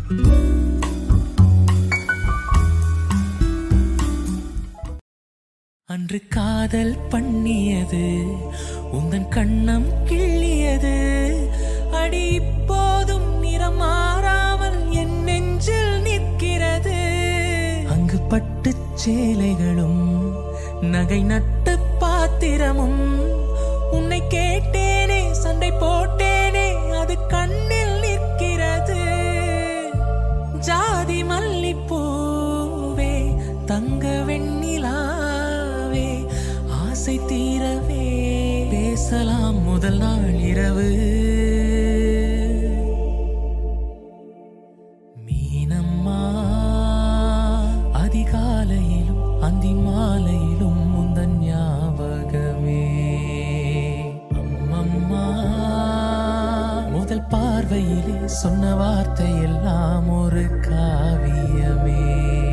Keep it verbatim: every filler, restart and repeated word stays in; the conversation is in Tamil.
அன்று காதல் பண்ணியது உந்தன் கண்ணம் கிள்ளியது அடி இப்போதும் நிறம் மாறாமல் என் நெஞ்சில் நிற்கிறது. அங்கு பட்டு சேலைகளும் நகை நட்டு பாத்திரமும் உன்னை கேட்டேனே சண்டை போட்டேனே அது கண்ணில் நிற்கிறது. ஜாதி மல்லிப்பூவே தங்க வெண்ணிலாவே ஆசை தீரவே பேசலாம் முதல் நாள் இரவு. மீனம்மா அதிகாலையிலும் அந்தி மாலையிலும் முந்தன் ஞாபகமே. அம்மம்மா முதல் பார்வையிலே சொன்ன வார்த்தை எல்லாம் ஒரு காவியமே.